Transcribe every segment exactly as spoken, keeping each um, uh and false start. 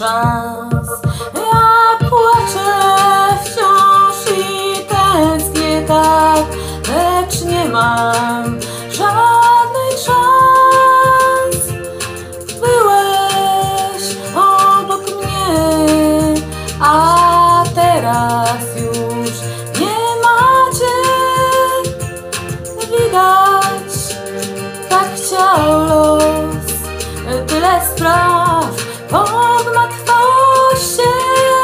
szans. Ja płaczę wciąż i tęsknię tak, lecz nie mam żadnych szans. Byłeś obok mnie, a teraz już nie macie. Widać, tak chciał los, tyle spraw pogmatwał się.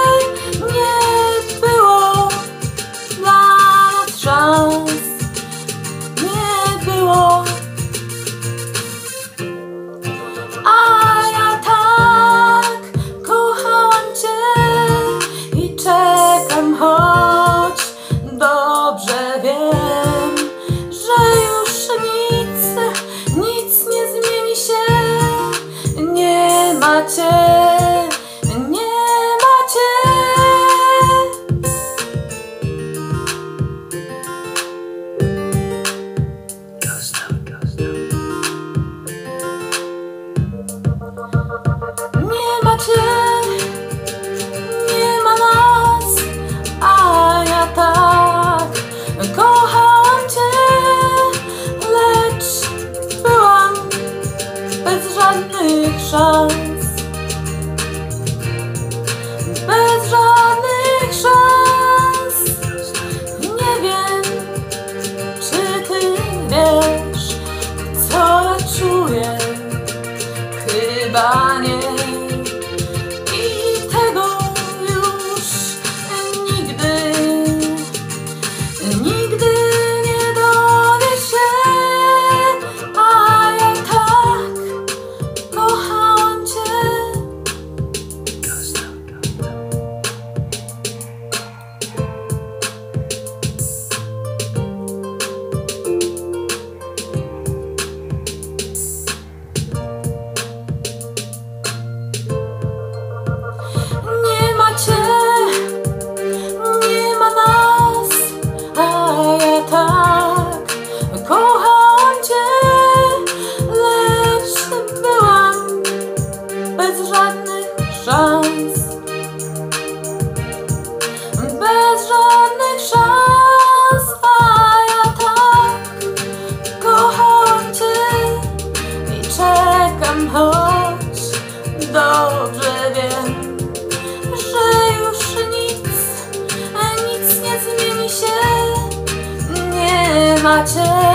Nie było dla nas szans, nie było. A ja tak kochałam cię i czekam, choć dobrze wiem, że już nic, nic nie zmieni się. Nie macie, nie macie. Nie macie, nie ma nas, a ja tak kochałam cię, lecz byłam bez żadnych szans. Bez żadnych szans. Nie wiem, czy ty wiesz, co ja czuję. Chyba nie. I tego już nigdy, nigdy nie dowiesz się. A ja tak kochałam cię. Nie macie, nie ma nas, a ja tak kochałam cię, lecz byłam bez żadnych szans. Bez żadnych szans, a ja tak kochałam cię i czekam, choć dobrze wiem, że już nic, nic nie zmieni się. Nie macie.